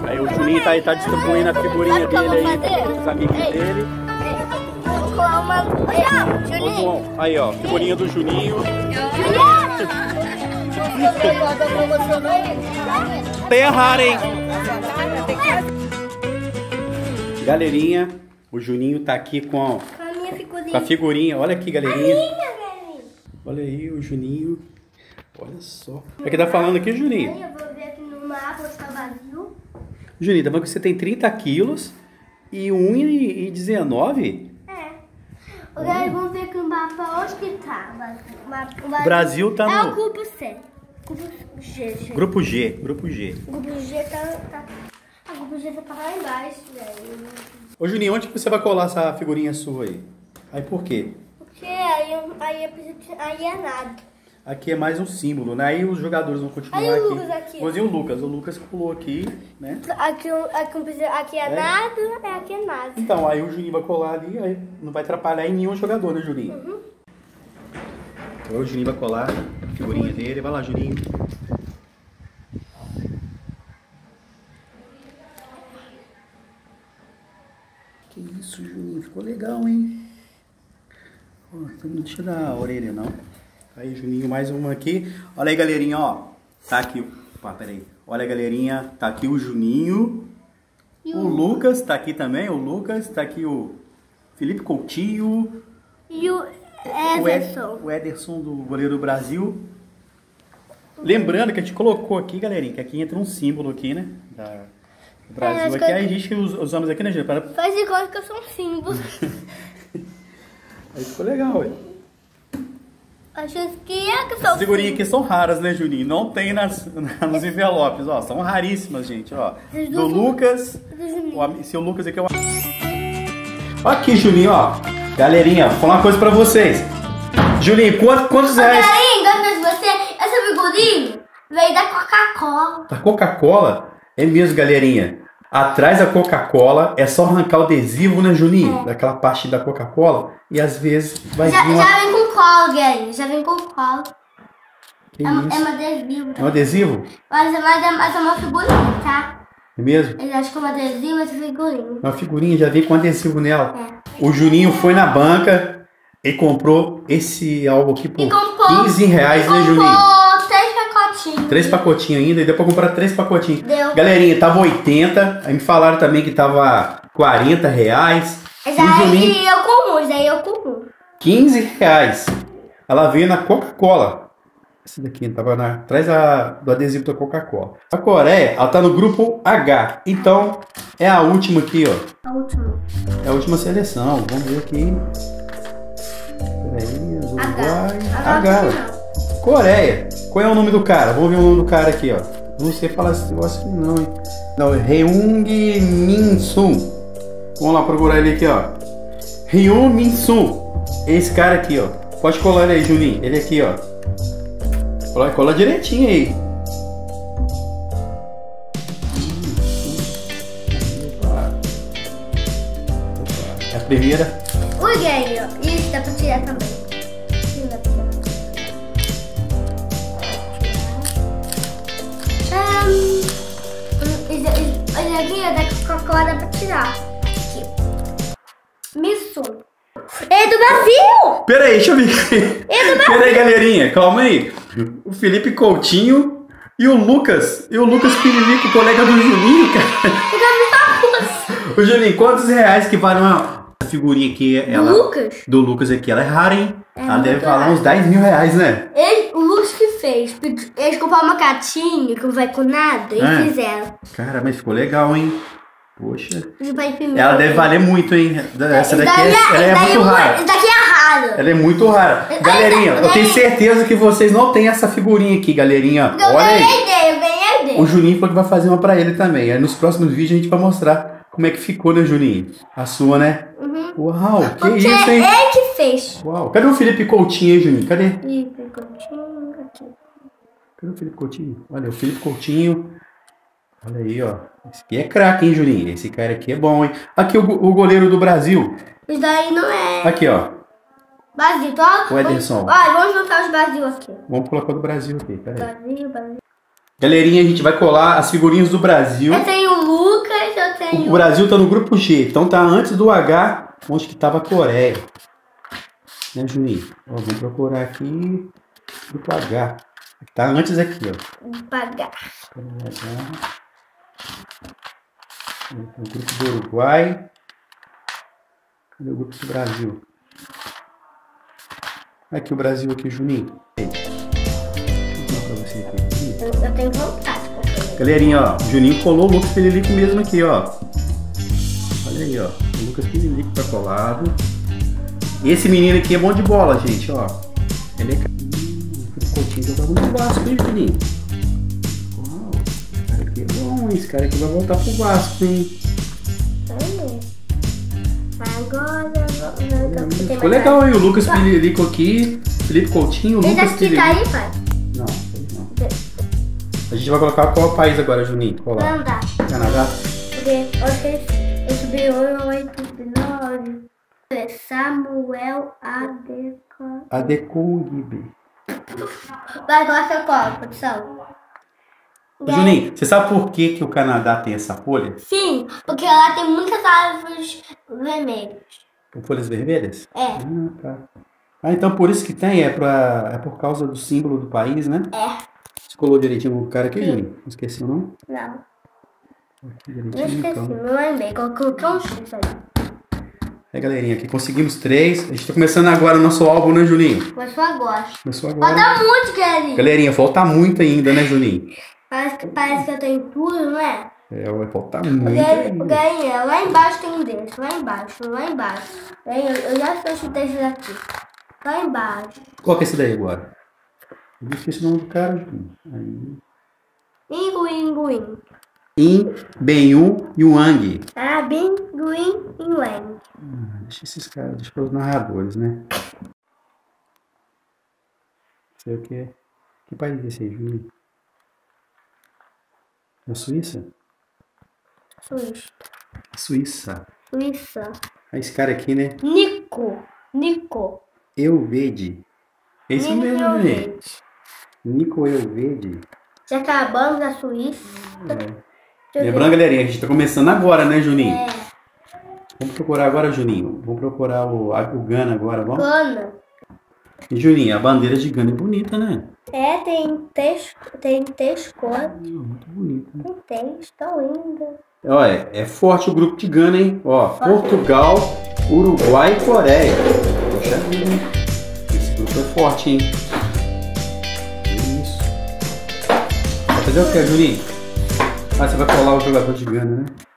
Aí o Juninho tá distribuindo a figurinha dele aí, os amigos dele. Aí, ó, figurinha do Juninho. Tá errado, hein? Galerinha, o Juninho tá aqui com a figurinha. Olha aqui, galerinha. Olha aí o Juninho. Olha só. É que tá falando aqui, Juninho? Eu vou ver aqui no mapa, está vazio. Juninho, tá falando que você tem 30 quilos e 1,19? Agora vamos ver aqui no mapa onde que tá. O Brasil tá no... É o grupo C. Grupo G. Grupo G. Grupo G tá... A grupo G tá lá embaixo, velho. Ô Juninho, onde que você vai colar essa figurinha sua aí? Aí por quê? Porque aí é nada. Aqui é mais um símbolo, né? Aí os jogadores vão continuar aí aqui. O Lucas aqui. O Lucas pulou aqui, né? Aqui é nada, aqui é nada. Então, aí o Juninho vai colar ali, aí não vai atrapalhar em nenhum jogador, né, Juninho? Uhum. Então o Juninho vai colar a figurinha dele. Vai lá, Juninho. Que isso, Juninho? Ficou legal, hein? Ó, não deixa dar a orelha, não. Aí, Juninho, mais uma aqui. Olha aí, galerinha, ó. Tá aqui. Opa, peraí. Olha, galerinha. Tá aqui o Juninho. E o Lucas tá aqui também. O Lucas. Tá aqui o Felipe Coutinho. E o Ederson. O Ederson do goleiro do Brasil. Lembrando que a gente colocou aqui, galerinha, que aqui entra um símbolo aqui, né? Do Brasil. Aqui aí a gente usamos aqui, né, gente? Faz igual que eu sou um símbolo. Aí ficou legal, ué. Acho que é que são. As figurinhas aqui são raras, né, Juninho? Não tem nos envelopes, ó. São raríssimas, gente, ó. Do Lucas. Seu Lucas aqui é o... Ó aqui, Juninho, ó. Galerinha, vou falar uma coisa pra vocês. Juninho, quantos reais? Galerinha, você, essa figurinha veio da Coca-Cola. Da Coca-Cola? É mesmo, galerinha. Atrás da Coca-Cola é só arrancar o adesivo, né, Juninho? Daquela parte da Coca-Cola. E às vezes vai vir uma... Já vem com cola, galerinha. Já vem com cola. Que é um isso? adesivo. É um adesivo? Mas é uma figurinha, tá? É mesmo? Eles acham que é um adesivo, essa figurinha. Uma figurinha, já vem com adesivo nela. É. O Juninho foi na banca e comprou esse álbum aqui por 15 reais, né, Juninho? Comprou 3 pacotinhos. 3 pacotinhos ainda, e deu pra comprar 3 pacotinhos. Deu. Galerinha, tava 80, aí me falaram também que tava 40 reais. Daí eu com um. 15 reais. Ela veio na Coca-Cola. Esse daqui tava atrás do adesivo da Coca-Cola. A Coreia, ela tá no grupo H. Então, é a última aqui, ó. A última. É a última seleção. Vamos ver aqui. Peraí, Uruguai. H. Coreia. Qual é o nome do cara? Vamos ver o nome do cara aqui, ó. Não sei falar esse negócio não, hein? Não, é Hyung Min Sung. Vamos lá procurar ele aqui, ó. Hyun Min Sung. Esse cara aqui, ó. Pode colar ele aí, Juninho. Ele aqui, ó. Cola direitinho aí. É a primeira. Ui, galerinha. Isso dá pra tirar também. Olha aqui, da Coca-Cola dá pra tirar. Aqui. Missum. É do Brasil! Peraí, deixa eu ver. Peraí, galerinha, calma aí. O Felipe Coutinho e o Lucas. E o Lucas Pirinico, colega do Juninho, cara. O Juninho, quantos reais que vale uma figurinha aqui? Ela, Lucas? Do Lucas aqui. Ela é rara, hein? Ela deve valer raro. uns 10 mil reais, né? O Lucas que fez. Eles compraram uma caixinha que não vai com nada e fizeram. Cara, mas ficou legal, hein? Poxa. Ela deve valer muito, hein? Essa daqui ela é muito rara. Essa daqui é rara. Ela é muito rara. Galerinha, eu tenho certeza que vocês não têm essa figurinha aqui, galerinha. Eu Olha aí. ganhei dele. O Juninho falou que vai fazer uma pra ele também. Aí nos próximos vídeos a gente vai mostrar como é que ficou, né, Juninho? A sua, né? Uhum. Uau, que Porque isso, hein? é ele que fez. Uau. Cadê o Felipe Coutinho aí, Juninho? Cadê? Felipe Coutinho, aqui. Cadê o Felipe Coutinho? Olha, o Felipe Coutinho. Olha aí, ó. Esse aqui é craque, hein, Juninho? Esse cara aqui é bom, hein? Aqui o goleiro do Brasil. Isso daí não é... Aqui, ó. Brasil, tá? O Ederson. Vamos juntar os Brasil aqui. Vamos colocar do Brasil aqui, peraí. Brasil. Galerinha, a gente vai colar as figurinhas do Brasil. Eu tenho o O Brasil tá no grupo G, então tá antes do H, onde que tava a Coreia. Né, Juninho? Ó, vamos procurar aqui. Grupo H. Tá antes aqui, ó. Pagar. O grupo do Uruguai. Cadê o grupo do Brasil? Aqui o Brasil aqui, Juninho. Eu tenho vontade. Galerinha, ó, o Juninho colou o Lucas Pililico mesmo aqui, ó. Olha aí, ó, o Lucas Pililico tá colado. Esse menino aqui é bom de bola, gente, ó. Ele é... O Coutinho jogava no Vasco, hein, Juninho? Uau, esse cara aqui é bom, esse cara aqui vai voltar pro Vasco, hein? Agora... Ficou legal, hein, o Lucas Pililico aqui, Felipe Coutinho, o Lucas Pililico. Aí, pai? Não. A gente vai colocar qual país agora, Juninho? Qual lá? Canadá. Canadá? Porque acho que ele subiu 8-9. Samuel Adekugbe. Vai, coloca qual, produção? Juninho, você sabe por que o Canadá tem essa folha? Sim, porque lá tem muitas árvores vermelhas. Com folhas vermelhas? É. Ah, tá. Ah, então por isso que tem, é por causa do símbolo do país, né? É. Você colou direitinho o cara aqui, Juninho? Não esqueceu, não? Não. Aqui, Não direitinho, esqueci, então. não lembrei. Coloquei um X ali. É, galerinha, aqui conseguimos 3. A gente tá começando agora o nosso álbum, né, Juninho? Começou agora. Começou agora. Falta muito, galerinha. Galerinha, falta muito ainda, né, Juninho? Parece que eu tenho tudo, não é? É, vai faltar muito ainda. Galerinha, lá embaixo tem um desses. Lá embaixo. Eu já fiz desses aqui. Lá embaixo. Qual que é esse daí agora? Eu esqueci o nome do cara, Juninho. Aí. Inguinguin. In Benyu Yuang. Ah, Binguin e Wang. Deixa esses caras, deixa para os narradores, né? Não sei o que é. Que país é esse aí, Juninho? É a Suíça? Suíça. Ah, esse cara aqui, né? Nico. Elvede. É isso mesmo, Juninho. Nico Elvede. Já acabamos a Suíça. Lembrando, galerinha, a gente tá começando agora, né, Juninho? É. Vamos procurar agora, Juninho. Vamos procurar o Gana agora, vamos? Gana. E, Juninho, a bandeira de Gana é bonita, né? É, tem três cores. Muito bonita. Tem três, tão linda. Olha, é forte o grupo de Gana, hein? Ó, Portugal, Uruguai e Coreia. Poxa vida, hein? Esse grupo é forte, hein? Isso. Vai fazer o que, Juninho? Ah, você vai colar o jogador de Gana, né?